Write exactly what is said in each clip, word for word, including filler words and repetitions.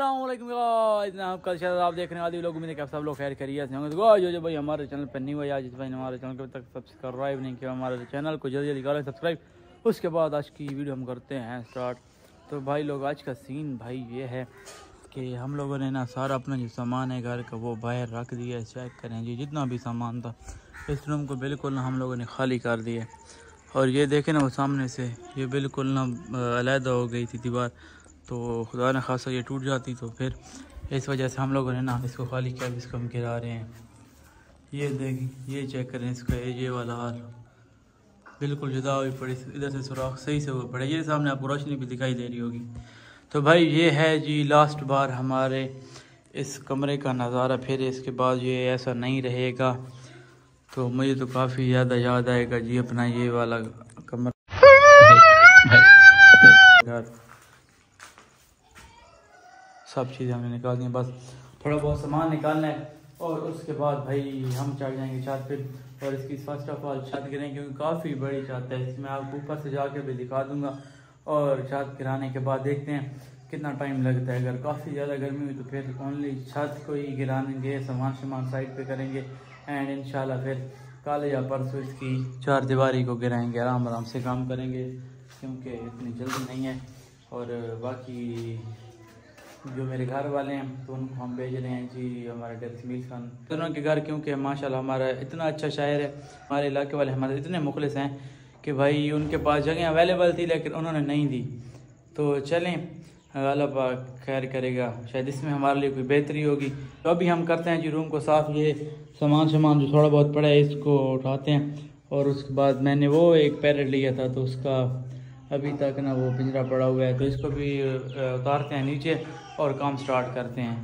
अस्सलाम वालेकुम गाइस, कल शायद आप देखने वाले लोग उम्मीद है कि सब लोग खैर खैरियत से होंगे। तो गाइस जो जो भाई हमारे चैनल पर नहीं हुआ या जिस भाई ने हमारे चैनल को तक सब्सक्राइब नहीं किया, हमारे चैनल को जल्दी जल्दी करें सब्सक्राइब। उसके बाद आज की वीडियो हम करते हैं स्टार्ट। तो भाई लोग आज का सीन भाई ये है कि हम लोगों ने ना सारा अपना जो सामान है घर का वो बाहर रख दिया है। चेक करें जी, जितना भी सामान था इस रूम को बिल्कुल ना हम लोगों ने खाली कर दिया। और ये देखें ना वो सामने से ये बिल्कुल ना अलहदा हो गई थी दीवार, तो खुदा न खासा ये टूट जाती तो फिर इस वजह से हम लोगों ने ना इसको खाली किया। इसको हम गिरा रहे हैं। ये देखें, ये चेक करें इसका ये वाला हाल बिल्कुल जुदा हुई पड़ी, इधर से सुराख सही से हुए पड़े। ये सामने आपको रोशनी भी दिखाई दे रही होगी। तो भाई ये है जी लास्ट बार हमारे इस कमरे का नज़ारा, फिर इसके बाद ये ऐसा नहीं रहेगा। तो मुझे तो काफ़ी ज़्यादा याद आएगा जी अपना ये वाला कमरा। सब चीज़ें हमने निकाल दी, बस थोड़ा बहुत सामान निकालना है और उसके बाद भाई हम चढ़ जाएंगे छत पे। और इसकी फर्स्ट ऑफ ऑल छत गिरेंगे क्योंकि काफ़ी बड़ी छत है। इसमें आपको ऊपर से जाके भी दिखा दूंगा। और छत गिराने के बाद देखते हैं कितना टाइम लगता है। अगर काफ़ी ज़्यादा गर्मी हुई तो फिर ओनली छत को ही गिराएंगे, सामान सामान साइड पे करेंगे एंड इंशाल्लाह फिर कल या परसों इसकी चार दीवारी को गिराएंगे। आराम आराम से काम करेंगे क्योंकि इतनी जल्दी नहीं है। और बाकी जो मेरे घर वाले हैं तो उनको हम भेज रहे हैं जी हमारे डेस्मिल खान दोनों के घर, क्योंकि माशाल्लाह हमारा इतना अच्छा शायर है। हमारे इलाके वाले हमारे इतने मुखलिस हैं कि भाई उनके पास जगह अवेलेबल थी लेकिन उन्होंने नहीं दी। तो चलें अल्लाह पाक खैर करेगा, शायद इसमें हमारे लिए कोई बेहतरी होगी। तो अभी हम करते हैं जी रूम को साफ़। ये सामान सामान जो थोड़ा बहुत पड़ा है इसको उठाते हैं। और उसके बाद मैंने वो एक पैरेट लिया था तो उसका अभी तक ना वो पिंजरा पड़ा हुआ है, तो इसको भी उतारते हैं नीचे और काम स्टार्ट करते हैं।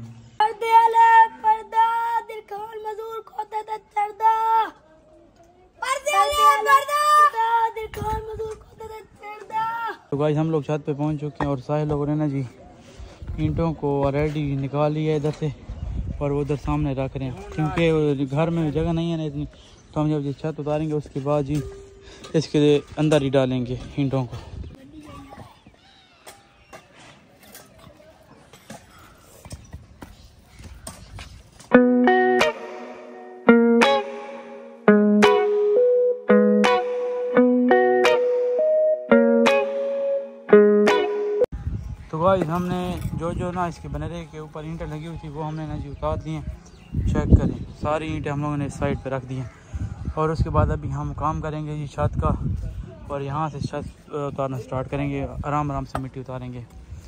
तो गाइस हम लोग छत पे पहुंच चुके हैं और सारे लोगों ने ना जी ईंटों को रेडी निकाल लिया इधर से और वो उधर सामने रख रहे हैं क्योंकि घर में जगह नहीं है ना इतनी। तो हम जब ये छत उतारेंगे उसके बाद जी इसके अंदर ही डालेंगे ईंटों को। तो गाइस हमने जो जो ना इसके बनरे के ऊपर ईंटें लगी हुई थी वो हमने ना जी उतार दी हैं। चेक करें सारी ईंटें हम लोगों ने इस साइड पे रख दी हैं। और उसके बाद अभी हम काम करेंगे जी छत का और यहाँ से छत उतारना स्टार्ट करेंगे। आराम आराम से मिट्टी उतारेंगे।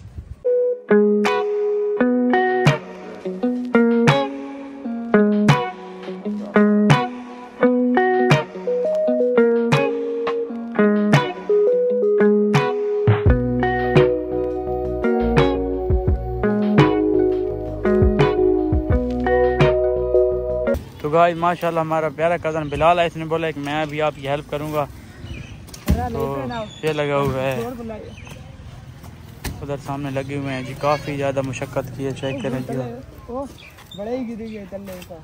तो गाइस माशाल्लाह हमारा प्यारा कज़न बिलाल है, इसने बोला कि मैं भी आपकी हेल्प करूंगा। तो ये लगा हुआ है, उधर सामने लगे हुए हैं जी। काफ़ी ज़्यादा मुशक्क़त की है। चेक करें जी बड़े ही गिरी गए चलने का।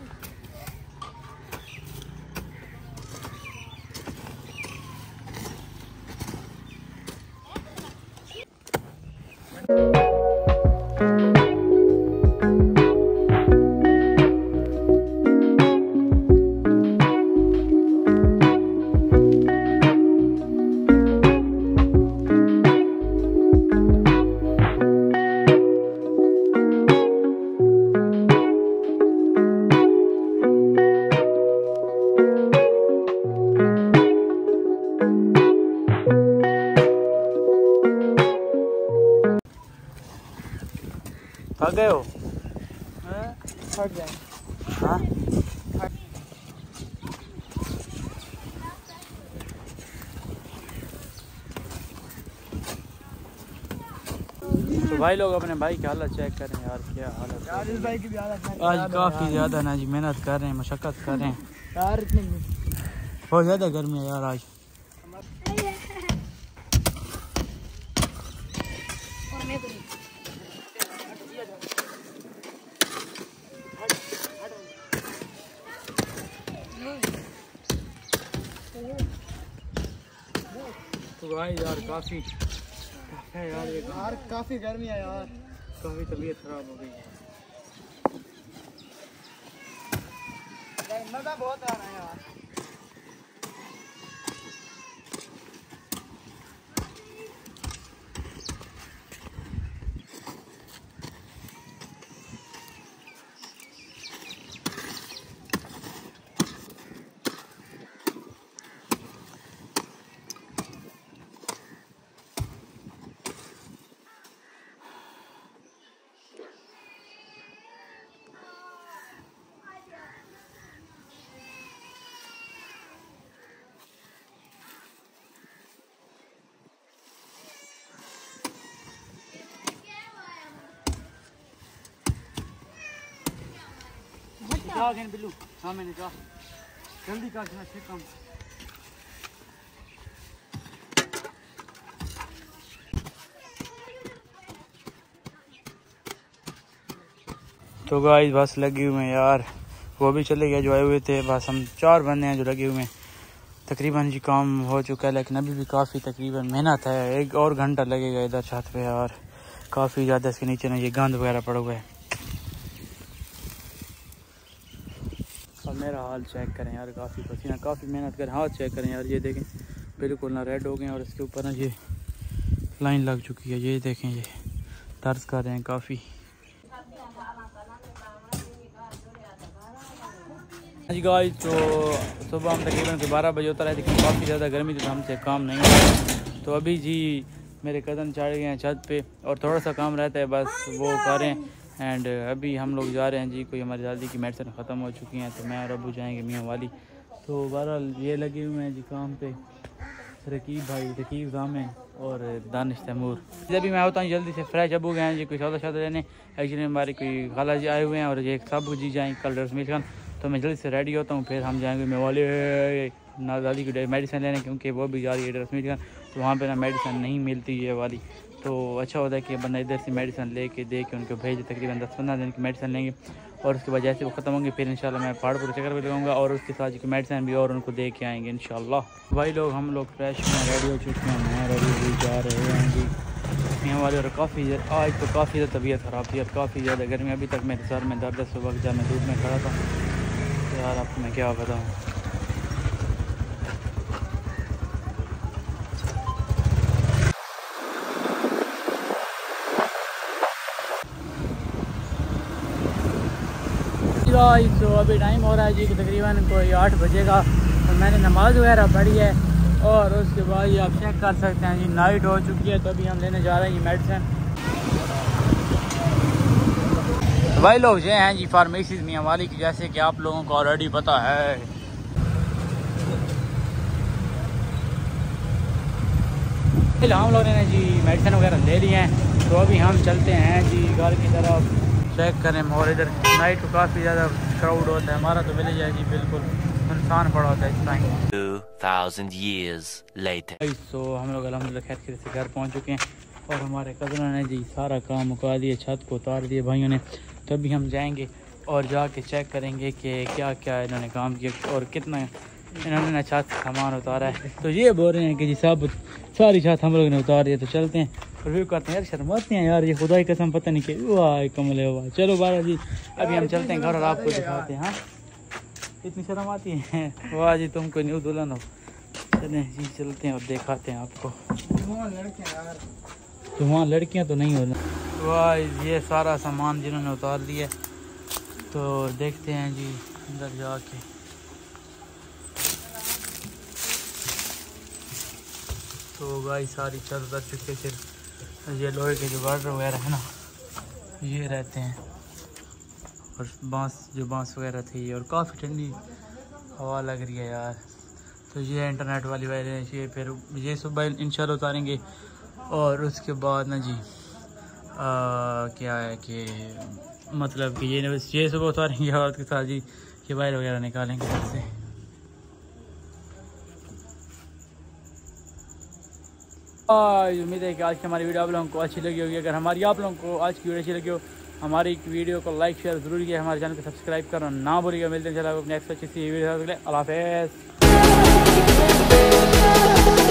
थक गए हो? थक गए। हाँ तो भाई लोग अपने भाई की हालत चेक करें यार, क्या हालत यार इस भाई की भी हालत आज काफ़ी ज़्यादा ना जी मेहनत कर रहे हैं, मशक्क़त कर रहे हैं यार। इतनी बहुत ज़्यादा गर्मी है यार आज। तो भाई यार काफ़ी है यार, ये यार काफ़ी गर्मी है यार। काफ़ी तबीयत ख़राब हो गई है। मज़ा बहुत आ रहा है यार। जा गए बिल्लू सामने जा जल्दी कर ठीक काम। तो गाइस बस लगी हुए हैं यार, वो भी चले गए जो आए हुए थे। बस हम चार बंदे हैं जो लगे हुए हैं। तकरीबन जी काम हो चुका है लेकिन अभी भी काफ़ी तकरीबन मेहनत है। एक और घंटा लगेगा इधर छत पे यार, काफ़ी ज़्यादा इसके नीचे ना ये गंद वगैरह पड़ा हुआ है। और मेरा हाल चेक करें यार, काफ़ी पसीना, काफ़ी मेहनत करें। हाथ चेक करें यार, ये देखें बिल्कुल ना रेड हो गए और इसके ऊपर ना ये लाइन लग चुकी है। ये देखें ये दर्द कर रहे हैं काफ़ी। जी गाइस तो सुबह हम तकरीबन के बारह बजे उतर आए, लेकिन काफ़ी ज़्यादा गर्मी थी तो हमसे काम नहीं हुआ। तो अभी जी मेरे कदम चढ़ गए हैं छत पे और थोड़ा सा काम रहता है बस वो करें। एंड अभी हम लोग जा रहे हैं जी, कोई हमारी दादी की मेडिसिन ख़त्म हो चुकी हैं तो मैं और अबू जाएंगे मियाँ वाली। तो बहरहाल ये लगे हुए हैं जी काम पे, रकीब भाई, रकीब जामे और दानिश तैमूर। जब भी मैं होता हूँ जल्दी से फ्रेश अबू गए हैं जी कोई सौदा शौदा लेने। एक्चुअली हमारी कोई खाला जी आए हुए हैं और ये सब जी जाएंगे कल रसमी खान, तो मैं जल्दी से रेडी होता हूँ। फिर हम जाएंगे मैं वाले ना दादी की मेडिसिन लेने, क्योंकि वो भी जा रही है रसमी खान, तो वहाँ पे ना मेडिसिन नहीं मिलती ये वाली। तो अच्छा होता है कि बंदा इधर से मेडिसिन लेके दे के उनको भेजे। तकरीबन दस पंद्रह दिन की मेडिसिन लेंगे और उसके बाद जैसे वो ख़त्म होंगे फिर इंशाल्लाह मैं पहाड़ पर चक्कर भी लगाऊंगा और उसके साथ की मेडिसिन भी और उनको दे के आएंगे इंशाल्लाह। भाई लोग हम लोग फ्रेश में रेडी हो चुके हैं, मैं रेडी हुई जा रहे हैं जी यहाँ वाले। और काफ़ी आज तो काफ़ी ज़्यादा तबीयत ख़राब थी और काफ़ी ज़्यादा गर्मी, अभी तक मेरे सर में दर्द है। सुबह जब मैं धूप में खड़ा था तो यार आपको मैं क्या बताऊँ। तो अभी टाइम हो रहा है जी कि तकरीबन कोई आठ बजे का, तो मैंने नमाज़ वगैरह पढ़ी है और उसके बाद ये आप चेक कर सकते हैं जी नाइट हो चुकी है। तो अभी हम लेने जा रहे हैं ये मेडिसिन। भाई लोग ये हैं जी फार्मेसी मियाँ वाली की, जैसे कि आप लोगों को ऑलरेडी पता है। हम लोगों ने जी मेडिसिन वगैरह ले लिए हैं, तो अभी हम चलते हैं जी घर की तरफ। चेक करें और इधर नाइट को काफ़ी ज़्यादा क्राउड होता है। हमारा तो विलेज है जी बिल्कुल सुनसान पड़ा होता है इस time. two thousand years later तो हम लोग अल्हम्दुलिल्लाह खैर खैर से घर पहुंच चुके हैं और हमारे कज़नों ने जी सारा काम मुका दिया, छत को उतार दिए भाइयों ने। तो अभी हम जाएंगे और जाके चेक करेंगे कि क्या क्या इन्होंने काम किया और कितना इन्होंने ना छत सामान उतारा है। तो ये बोल रहे हैं कि जी सब सारी छत हम लोग ने उतार दिया। तो चलते हैं और व्यू करते हैं यार, शर्माते हैं यार ये खुदा की कसम, पता नहीं कि वाह कमल है वाह। चलो बारा जी अभी हम चलते हैं घर और आपको दिखाते हैं। हाँ इतनी शर्म आती है वाह जी, तुमको न्यू दुल्हन हो। चलें जी चलते हैं और दिखाते हैं आपको। तो वहाँ लड़कियाँ तो नहीं हो वाह, ये सारा सामान जिन्होंने उतार दिया। तो देखते हैं जी अंदर जाके। तो भाई सारी छत उतर चुकी है, सिर्फ ये लोहे के जो गार्डर वगैरह है ना ये रहते हैं और बांस जो बांस वगैरह थी और काफ़ी ठंडी हवा लग रही है यार। तो ये इंटरनेट वाली वायरें ये फिर ये सुबह इंशाल्लाह उतारेंगे और उसके बाद ना जी आ, क्या है कि मतलब कि ये ये सुबह उतारेंगे और उसके साथ जी ये वायर वगैरह निकालेंगे घर से। उम्मीद है कि आज की हमारी वीडियो आप लोगों को अच्छी लगी होगी। अगर हमारी आप लोगों को आज की वीडियो अच्छी लगी हो हमारी वीडियो को लाइक शेयर जरूर किया, हमारे चैनल को सब्सक्राइब करना ना भूलिएगा। मिलते हैं चलो नेक्स्ट अच्छी सी वीडियो। अल्लाह हाफ़िज़।